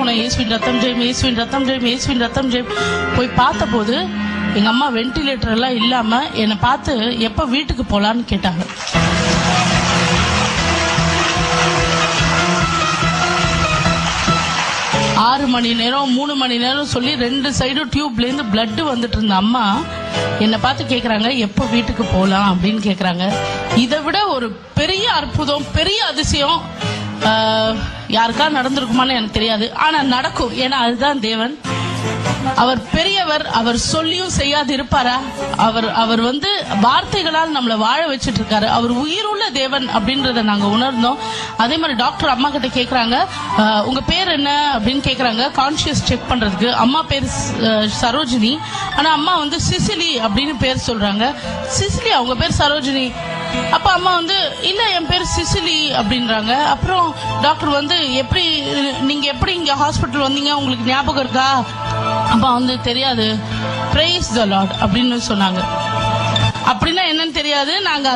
போனேன். இயேசுவின் ரத்தம் ஜெயம், இயேசுவின் ரத்தம் ஜெயம், இயேசுவின் ரத்தம் ஜெயம். போய் பார்த்த போது எங்க அம்மா வென்டிலேட்டர் எல்லாம் இல்லாம என்னை பார்த்து எப்ப வீட்டுக்கு போலான்னு கேட்டாங்க. ஆறு மணி நேரம் 3 மணி நேரம் சொல்லி 2 சைடும் டியூப்ல இருந்து பிளட் வந்துட்டு இருந்த அம்மா என்னை பார்த்து கேக்குறாங்க எப்ப வீட்டுக்கு போலாம் அப்படின்னு கேக்குறாங்க. இதை விட ஒரு பெரிய அற்புதம், பெரிய அதிசயம் யாருக்கா நடந்திருக்குமான்னு எனக்கு தெரியாது. ஆனா நடக்கும். ஏன்னா அதுதான் தேவன். அவர் பெரியவர். அவர் சொல்லியும் செய்யாது இருப்பாரா? அவர் வந்து வார்த்தைகளால் நம்மளை வாழ வச்சுட்டு இருக்காரு. அவர் உயிருள்ள தேவன் அப்படின்றத நாங்க உணர்ந்தோம். அதே மாதிரி டாக்டர் அம்மா கிட்ட கேக்குறாங்க, உங்க பேர் என்ன அப்படின்னு கேக்குறாங்க, கான்சியஸ் செக் பண்றதுக்கு. அம்மா பேர் சரோஜினி, ஆனா அம்மா வந்து சிசிலி அப்படின்னு பேர் சொல்றாங்க. சிசிலி, அவங்க பேர் சரோஜினி. அப்ப அம்மா வந்து இல்ல என் பேர் சிசிலி அப்படின்றாங்க. அப்புறம் டாக்டர் வந்து நீங்க எப்படி இங்க ஹாஸ்பிட்டல் வந்தீங்க, உங்களுக்கு ஞாபகம் இருக்கா? அப்ப வந்து தெரியாது. பிரைஸ் தி லார்ட் அப்படின்னு சொன்னாங்க. அப்படின்னா என்னன்னு தெரியாது. நாங்க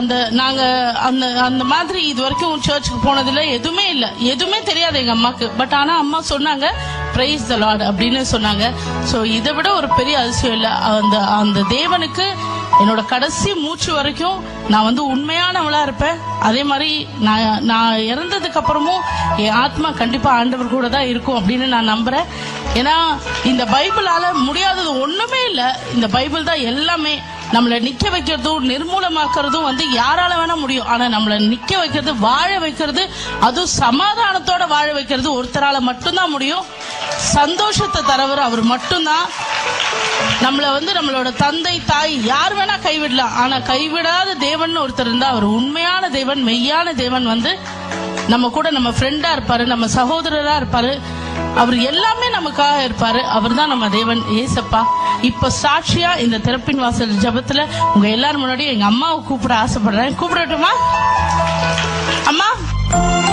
அந்த மாதிரி இது வரைக்கும் சர்ச்சுக்கு போனதில்லை, எதுவுமே இல்ல, எதுவுமே தெரியாது எங்க அம்மாக்கு. பட் ஆனா அம்மா சொன்னாங்க பிரைஸ் தி லார்ட் அப்படின்னு சொன்னாங்க. சோ இதை விட ஒரு பெரிய அதிசயம் இல்ல. அந்த தேவனுக்கு என்னோட கடைசி மூச்சு வரைக்கும் நான் வந்து உண்மையானவளா இருப்பேன். அதே மாதிரி நான் இறந்ததுக்கு அப்புறமும் என் ஆத்மா கண்டிப்பா ஆண்டவர் கூட தான் இருக்கும் அப்படின்னு நான் நம்புறேன். ஏன்னா இந்த பைபிளால முடியாதது ஒண்ணுமே இல்ல. இந்த பைபிள் தான் எல்லாமே. நம்மளை நிக்க வைக்கிறதும் நிர்மூலமாக்குறதும் வந்து யாரால வேணா முடியும். ஆனா நம்மளை நிக்க வைக்கிறது, வாழ வைக்கிறது, அதுவும் சமாதானத்தோட வாழ வைக்கிறது ஒருத்தரால மட்டும்தான் முடியும். சந்தோஷத்தை தரவர் அவர் மட்டும்தான். நம்மள வந்து நம்மளோட தந்தை தாய் யார் வேணா கைவிடலாம். ஆனா கைவிடாத தேவன் ஒருத்தர் இருந்தா அவர் உண்மையான தேவன், மெய்யான தேவன். வந்து நம்ம கூட நம்ம ஃப்ரெண்டா இருப்பாரு, நம்ம சகோதரரா இருப்பாரு, அவர் எல்லாமே நமக்காக இருப்பாரு. அவர் தான் நம்ம தேவன் ஏசப்பா. இப்ப சாட்சியா இந்த திறப்பின் வாசல் ஜபத்துல உங்க எல்லாரும் முன்னாடி எங்க அம்மாவை கூப்பிட ஆசைப்படுறேன். கூப்பிடட்டுமா அம்மா?